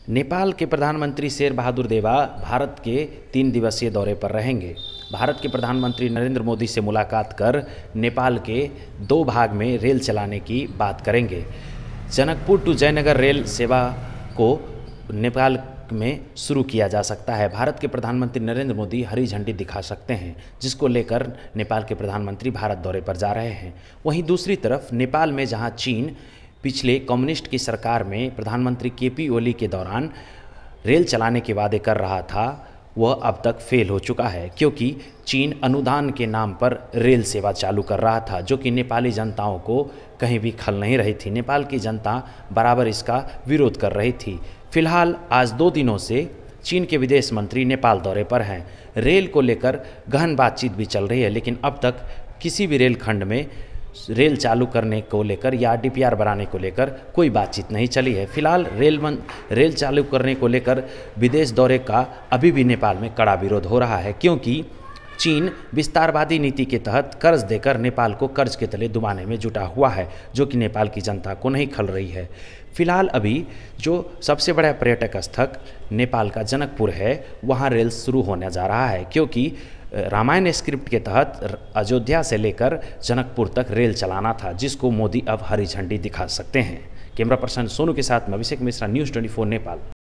नेपाल के प्रधानमंत्री शेर बहादुर देवा भारत के 3 दिवसीय दौरे पर रहेंगे। भारत के प्रधानमंत्री नरेंद्र मोदी से मुलाकात कर नेपाल के 2 भाग में रेल चलाने की बात करेंगे। जनकपुर टू जयनगर रेल सेवा को नेपाल में शुरू किया जा सकता है। भारत के प्रधानमंत्री नरेंद्र मोदी हरी झंडी दिखा सकते हैं, जिसको लेकर नेपाल के प्रधानमंत्री भारत दौरे पर जा रहे हैं। वहीं दूसरी तरफ नेपाल में जहां चीन पिछले कम्युनिस्ट की सरकार में प्रधानमंत्री केपी ओली के दौरान रेल चलाने के वादे कर रहा था, वह अब तक फेल हो चुका है, क्योंकि चीन अनुदान के नाम पर रेल सेवा चालू कर रहा था, जो कि नेपाली जनताओं को कहीं भी खल नहीं रही थी। नेपाल की जनता बराबर इसका विरोध कर रही थी। फिलहाल आज 2 दिनों से चीन के विदेश मंत्री नेपाल दौरे पर हैं। रेल को लेकर गहन बातचीत भी चल रही है, लेकिन अब तक किसी भी रेल खंड में रेल चालू करने को लेकर या डीपीआर बनाने को लेकर कोई बातचीत नहीं चली है। फिलहाल रेल चालू करने को लेकर विदेश दौरे का अभी भी नेपाल में कड़ा विरोध हो रहा है, क्योंकि चीन विस्तारवादी नीति के तहत कर्ज देकर नेपाल को कर्ज के तले डुबाने में जुटा हुआ है, जो कि नेपाल की जनता को नहीं खल रही है। फिलहाल अभी जो सबसे बड़ा पर्यटक स्थल नेपाल का जनकपुर है, वहाँ रेल शुरू होने जा रहा है, क्योंकि रामायण स्क्रिप्ट के तहत अयोध्या से लेकर जनकपुर तक रेल चलाना था, जिसको मोदी अब हरी झंडी दिखा सकते हैं। कैमरा पर्सन सोनू के साथ मैं अभिषेक मिश्रा, न्यूज़ 24 नेपाल।